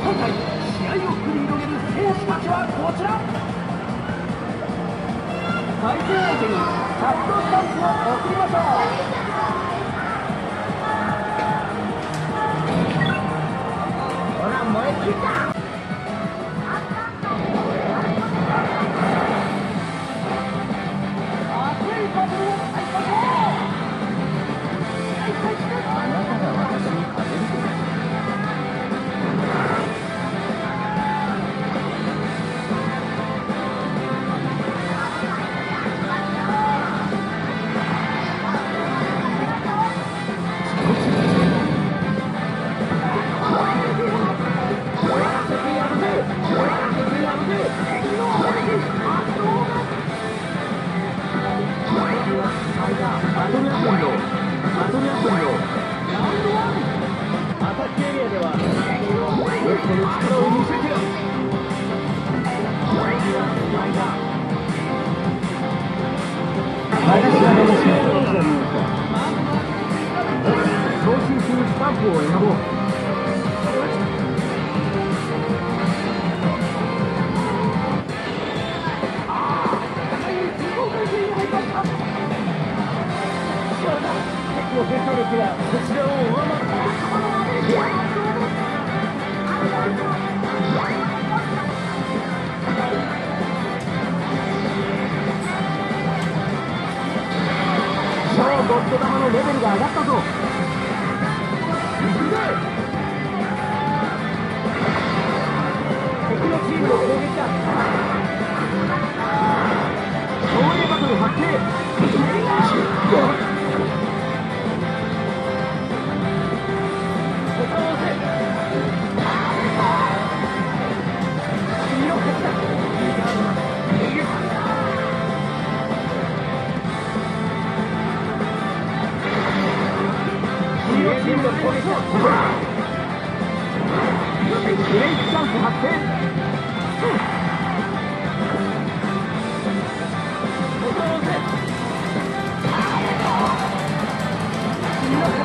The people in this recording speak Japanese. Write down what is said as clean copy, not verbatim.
今回試合を繰り広げる選手たちはこちら。対戦相手にキャストスタンプを送りましょう。ほら燃え尽きた。ゴッド玉のレベルが上がったぞ。敵のチームの攻撃だ。東映バトル発生。チームの攻撃だ。ブレイクチャンス発生。敵